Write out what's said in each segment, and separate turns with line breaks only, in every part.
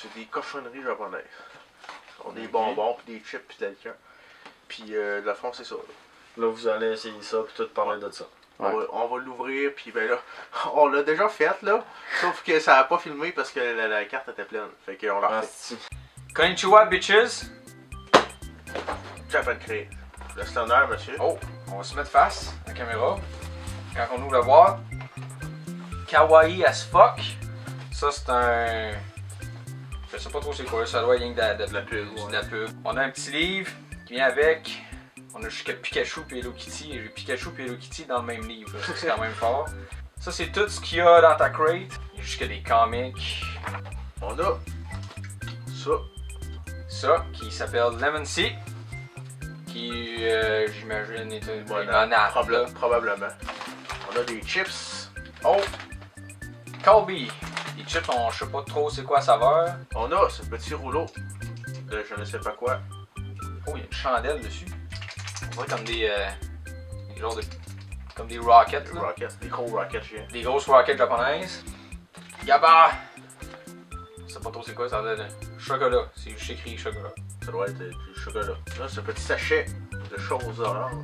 c'est des cochonneries japonaises. On a des bonbons, puis des chips, puis des liqueurs. Puis de la fond, c'est ça.
Là, vous allez essayer ça, puis tout parler de ça.
On va l'ouvrir, puis ben là, on l'a déjà fait, là. Sauf que ça a pas filmé parce que la carte était pleine. Fait qu'on l'a refait.
Konnichiwa, bitches!
Japan Crate. Le standard, monsieur.
Oh, on va se mettre face à la caméra. Quand on ouvre la boîte. Kawaii as fuck. Ça, c'est un... Je sais pas trop c'est quoi, ça doit être de la pub. De la pub. On a un petit livre qui vient avec. On a jusqu'à Pikachu et Hello Kitty. Et j'ai Pikachu et Hello Kitty dans le même livre. C'est quand même fort. Ça, c'est tout ce qu'il y a dans ta crate. Il y a jusqu'à des comics.
On a ça.
Ça, qui s'appelle Lemon Sea. Qui, j'imagine, est une limonade.
Probablement. On a des chips.
Oh! Colby. Les chips, je sais pas trop c'est quoi la saveur.
On a ce petit rouleau de je ne sais pas quoi.
Oh, il y a une chandelle dessus. On voit comme des genres de... comme des rockets, là.
Rockets, des gros rockets géants.
Des grosses rockets japonaises. Yaba! Je sais pas trop c'est quoi, ça a l'air de chocolat. C'est juste écrit chocolat.
Ça doit être du chocolat. Là, ce petit sachet de choses oranges.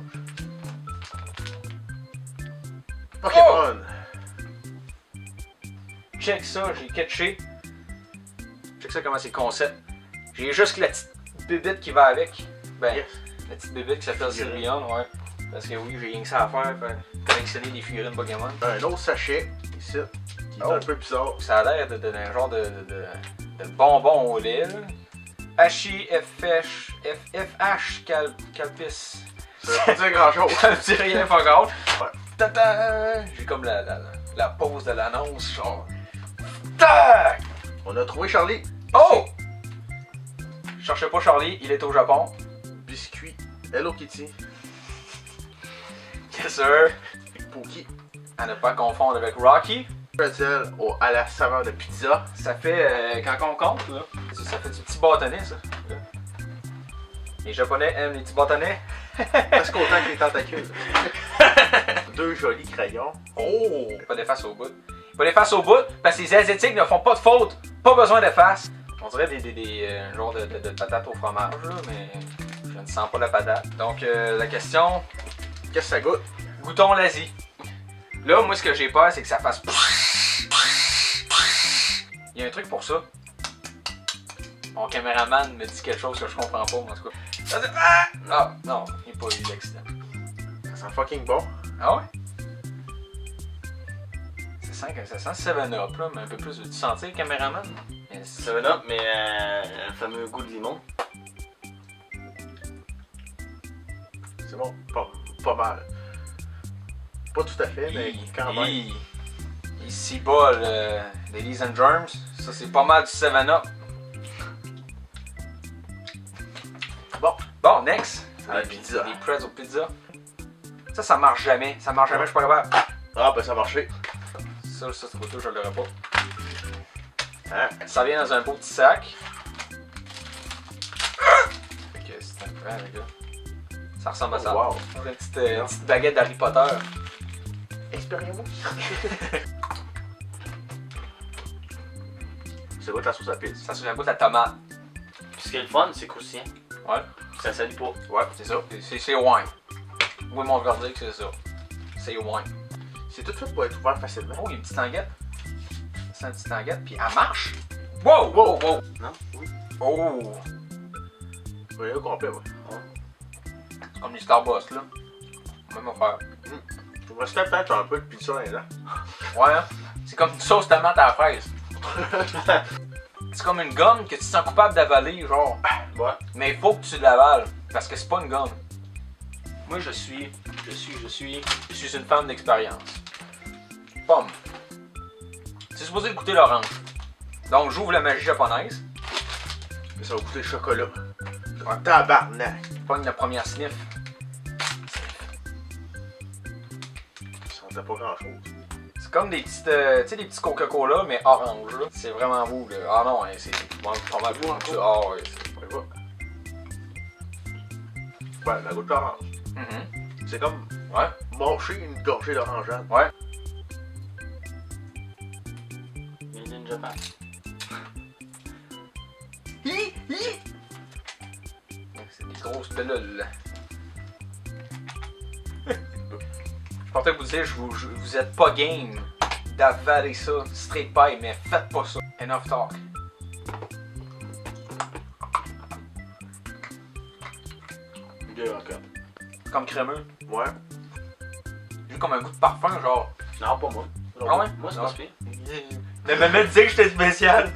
Pokémon!
Oh! Check ça, j'ai catché. Check ça comment c'est concept. J'ai juste la petite bébite qui va avec. Ben,
yes.
La petite bébite qui s'appelle Sylveon, ouais. Parce que oui, j'ai rien que ça à faire, collectionner des figurines Pokémon.
Un autre sachet, ici, qui est un peu bizarre.
Ça a l'air d'un genre de bonbon au lait, là. FH Calpis.
Ça veut pas dire grand chose.
Ça me dit rien, pas grave.
Ouais.
Tata! J'ai comme la pause de l'annonce, genre. Tac!
On a trouvé Charlie.
Oh! Je cherchais pas Charlie, il est au Japon.
Biscuit Hello Kitty.
Yes sir!
Pookie.
À ne pas confondre avec Rocky.
Pretzel à la saveur de pizza.
Ça fait, quand on compte, là, ça fait du petit bâtonnet, ça. Là. Les Japonais aiment les petits bâtonnets.
Presque autant que les tentacules. Deux jolis crayons.
Oh! Pas d'efface au bout. Pas d'efface au bout, parce que les Asiatiques ne font pas de faute. Pas besoin d'efface. On dirait des genres de patates au fromage, là, mais je ne sens pas la patate. Donc, la question...
Qu'est-ce que ça goûte?
Goûtons l'Asie. Là, moi, ce que j'ai peur, c'est que ça fasse... Il y a un truc pour ça. Mon caméraman me dit quelque chose que je comprends pas, moi, en tout cas. Ça dit... Ah, non, il n'y a pas eu d'accident.
Ça sent fucking bon.
Ah ouais? Ça sent 7-Up, là, mais un peu plus. Veux-tu sentir le caméraman?
7-Up, mais un fameux goût de limon.
C'est bon. Pas mal. Pas tout à fait, mais quand même.
Ici bas, Ladies and Germs, ça c'est pas mal du 7-Up. Bon, next.
La pizza.
Des pretzel pizza. Ça marche jamais. Ça marche jamais, je suis pas capable.
Ah, ben ça a marché.
Ça, c'est pas tout, je l'aurais pas.
Hein?
Ça vient dans un beau petit sac. Fait que c'est un peu, les gars. Ça ressemble à ça.
Wow.
Une petite baguette d'Harry Potter.
Expérience. Ça goûte la sauce à pizza.
Ça goûte la tomate.
Puis ce qui est le fun, c'est croustillant.
Ouais.
Ça salit pas.
Ouais, c'est ça. C'est wine. Oui, mon verdict, c'est ça. C'est wine.
C'est tout fait pour être ouvert facilement.
Oh, il y a une petite tanguette. C'est une petite tanguette, puis elle marche. Wow! Wow! Wow!
Non? Oui.
Oh!
Oui, au complet, ouais.
C'est comme les Starbucks, là. Même affaire.
Il me restait peut-être un peu de pizza là-dedans.
Ouais, hein? C'est comme une sauce tomate à la fraise. C'est comme une gomme que tu te sens coupable d'avaler, genre.
Ouais.
Mais il faut que tu l'avales, parce que c'est pas une gomme. Moi, je suis une femme d'expérience. Pomme. C'est supposé de goûter l'orange. Donc, j'ouvre la magie japonaise.
Mais ça va goûter le chocolat.
Ouais.
Tabarnak.
Je pogne la première sniff.
Ça sentait pas grand-chose.
C'est comme des petites, tu sais, des petits Coca-Cola, mais orange, là. C'est vraiment beau, là. Ah non, hein, c'est pas mal beau. Ah ouais, c'est...
Ouais, la goutte d'orange. C'est comme mâcher une gorgée d'orangeade.
Ouais.
Made in Japan.
de lol. Je pensais vous dire, vous êtes pas game d'avaler ça straight pie, mais faites pas ça. Enough talk.
Deux encore.
Comme crémeux.
Ouais.
J'ai comme un goût de parfum, genre.
Non, pas moi.
Ah ouais?
Moi, c'est
Non.
pas pire.
Mais maman disait que j'étais spécial.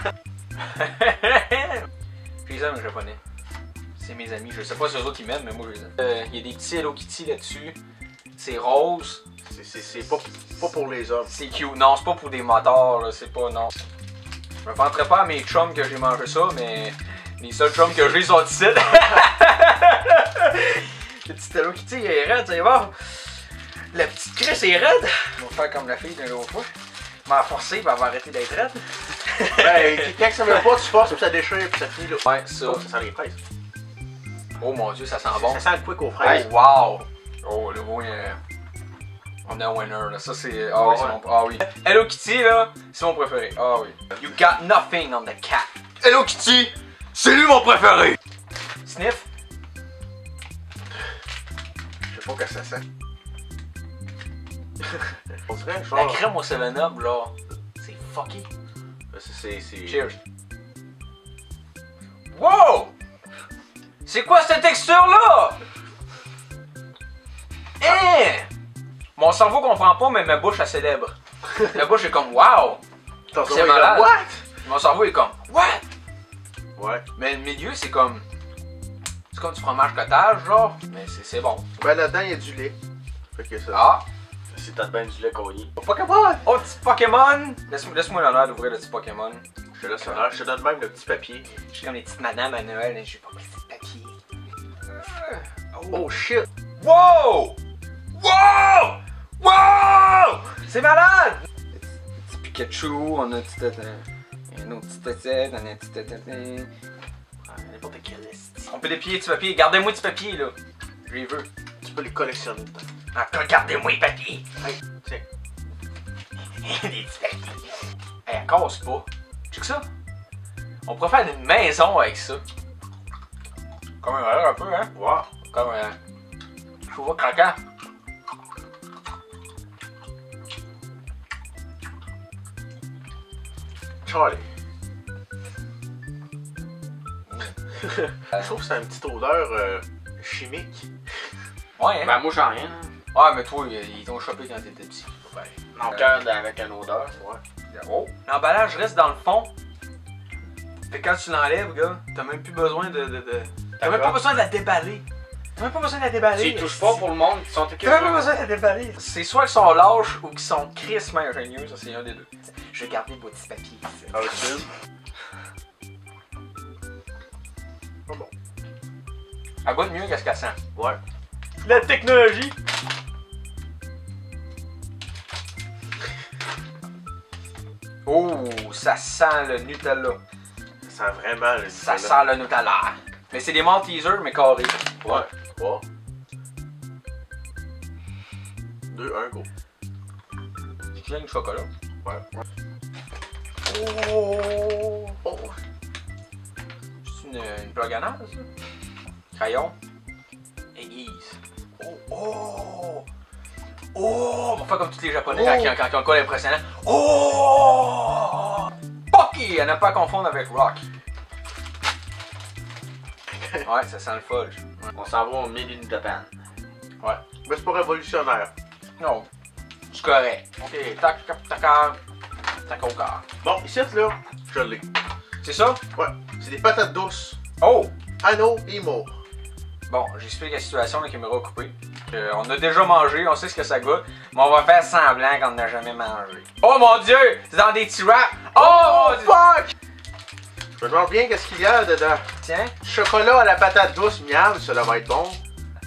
Je les aime, les japonais. C'est mes amis. Je sais pas si eux autres ils m'aiment, mais moi je les aime. Il y a des petits Hello Kitty là-dessus. C'est rose.
C'est pas pour les hommes.
C'est cute. Non, c'est pas pour des motards, là. C'est pas. Non. Je me vanterais pas à mes chums que j'ai mangé ça, mais les seuls chums que j'ai sont ici. Le petit Hello Kitty il est raide, tu vas voir. La petite Chris est raide. On va faire comme la fille d'un autre fois. M'a forcé, elle va arrêter d'être raide.
Ben, quand ça veut pas, tu forces, puis ça déchire, puis ça finit là.
Ouais, ça.
Oh, ça sent les fraises.
Oh mon dieu, ça sent bon.
Ça sent le quick aux fraises.
Oh wow! Oh le beau, on est un winner là. Ça c'est. Ah oui, c'est mon. Ah oui. Hello Kitty là, c'est mon préféré. Ah oui. You got nothing on the cat. Hello Kitty, c'est lui mon préféré! Sniff?
Je sais pas que ça sent. On dirait
La
genre.
crème au 7-Up là, c'est fucky.
C'est.
Cheers. Wow! C'est quoi cette texture là? Hein? Mon cerveau comprend pas, mais ma bouche elle célèbre. Ma bouche est comme wow! C'est malade.
What?
Mon cerveau est comme what?
Ouais.
Mais le milieu c'est comme. C'est comme du fromage cottage genre, mais c'est bon.
Ben là-dedans, il y a du lait. Fait que ça.
Ah!
C'est peut-être bien du lait courrier.
Pokémon!
Oh petit Pokémon! Laisse-moi l'honneur d'ouvrir le petit Pokémon.
Je te donne même le petit papier.
Je suis comme les petites madames à Noël et j'ai pas pris de papier.
Oh shit!
Wow! Wow! Wow! C'est malade! Petit Pikachu, on a un petit un autre petit tête, on a un petit tête.
N'importe quel esti.
On peut déplier petit papier. Gardez-moi petit papier là. Je les veux.
Tu peux les collectionner dedans.
Ah, gardez-moi les papiers.
Hey, tiens.
Des petits papiers. Hey, elle casse pas. Check ça. On pourrait faire une maison avec ça. Comme un peu, hein?
Wow!
Comme un. Je vois craquant.
Charlie. Je trouve que c'est une petite odeur chimique.
Ouais, hein?
Ben, moi, j'en ai rien.
Ouais, mais toi, ils t'ont chopé quand t'étais petit.
Mon cœur avec une odeur.
Ouais.
Oh. L'emballage reste dans le fond. Fait que quand tu l'enlèves, gars, t'as même plus besoin T'as même pas besoin de la déballer. T'as même pas besoin de la déballer.
Tu touches pas pour le monde qui sont
T'as même pas besoin de la déballer. C'est soit qu'ils sont lâches ou qu'ils sont crissement ingénieux, ça c'est un des deux. Je vais garder vos petits papiers ici.
Ah, le Oh bon.
Elle goûte mieux qu'est-ce qu'elle sent.
Ouais.
La technologie! Oh, ça sent le Nutella.
Ça sent vraiment le
Ça
Nutella.
sent le Nutella. Mais c'est des Maltesers, mais carrés.
Ouais. 3. 2, 1, go.
Tu viens du chocolat.
Ouais.
Oh!
Oh.
C'est une plug à naze, ça? Crayon. Aiguise. Oh! Oh! Oh! On va faire comme tous les Japonais quand ils ont le col impressionnant. Oh! Pocky! À ne pas confondre avec Rock. Ouais, ça sent le fudge. Ouais.
On s'en va au Made in Japan.
Ouais.
Mais c'est pas révolutionnaire.
Non. C'est correct. Ok, tac au corps.
Bon, ici, là, je l'ai.
C'est ça?
Ouais. C'est des patates douces.
Oh!
Anneau et mort.
Bon, j'explique la situation, la caméra coupée. On a déjà mangé, on sait ce que ça goûte, mais on va faire semblant qu'on n'a jamais mangé. Oh mon dieu! C'est dans des petits wraps! Oh!
Fuck! Je me demande bien qu'est-ce qu'il y a dedans.
Tiens.
Chocolat à la patate douce, miam, ça va être bon.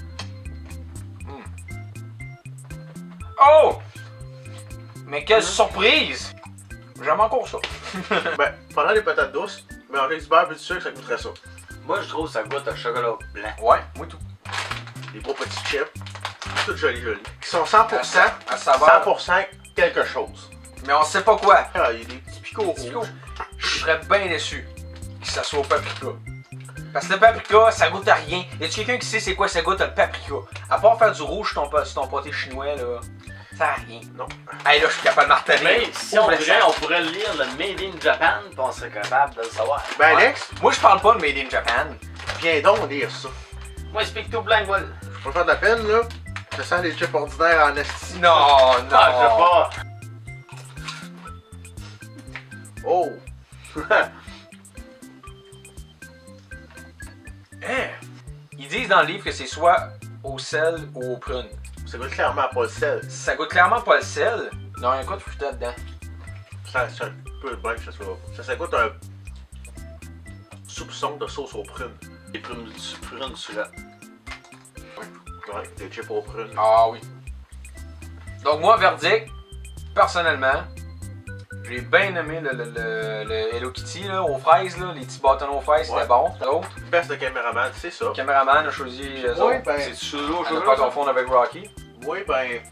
Oh! Mais quelle surprise! J'aime encore ça.
Ben, pendant les patates douces, manger du beurre et du sucre, ça coûterait ça.
Moi, je trouve que ça goûte un chocolat blanc.
Ouais, moi tout.
Des beaux petits chips. Tout joli. Qui sont 100%,
À savoir.
100% quelque chose.
Mais on sait pas quoi.
Ah, il y a des petits picots
Picots.
rouges.
Je serais bien déçu que ça soit au paprika. Parce que le paprika, ça goûte à rien. Y a-tu quelqu'un qui sait c'est quoi ça goûte le paprika? À part faire du rouge sur ton pâté chinois, là, ça a rien.
Non.
Hey, là, je suis capable de marteler.
Mais si on pourrait lire le Made in Japan, puis on serait capable de le savoir.
Ben, Alex,
Moi, je parle pas de Made in Japan.
viens donc lire ça.
Moi, je speak to bilingual.
Je peux faire de la peine, là. Ça sent les chips ordinaires en esti.
Non, non.
Ah, je sais pas.
Oh!
Hein? Ils disent dans le livre que c'est soit au sel ou au prune.
Ça goûte clairement pas le sel.
Ça goûte clairement pas le sel. Non, il y a quoi de fruité dedans?
C'est un peu bon que ça soit. Ça goûte un soupçon de sauce aux prunes.
Les prunes surettes.
Ouais, des chips aux prunes.
Ah oui. Donc moi, verdict, personnellement, j'ai bien aimé le Hello Kitty là, aux fraises, là, les petits bâtons aux fraises, c'était
Ouais.
bon. L'autre,
Best de caméraman, c'est ça.
le caméraman a choisi eux
Oui,
autres.
ben,
C'est toujours
À ne pas confondre avec Rocky.
oui,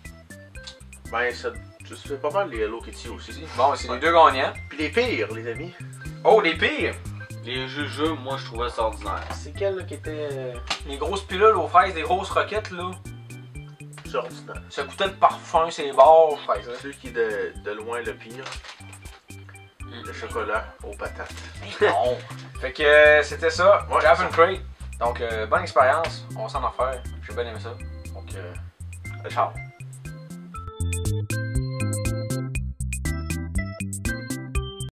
c'est pas mal les Hello Kitty aussi.
Bon, c'est les deux gagnants.
Puis les pires, les amis.
Oh, les pires!
Les jeux, moi, je trouvais ça ordinaire.
C'est quel là, qui était. Les grosses pilules aux fraises, les grosses roquettes là.
C'est ordinaire.
Ça coûtait le parfum, c'est barres, aux fraises. Là.
Celui qui est de loin le pire. Le chocolat aux patates.
Non! Fait que c'était ça,
Ouais,
Jab
ça.
and Crate. Donc, bonne expérience, on va s'en en refaire. J'ai bien aimé ça. Donc, ciao.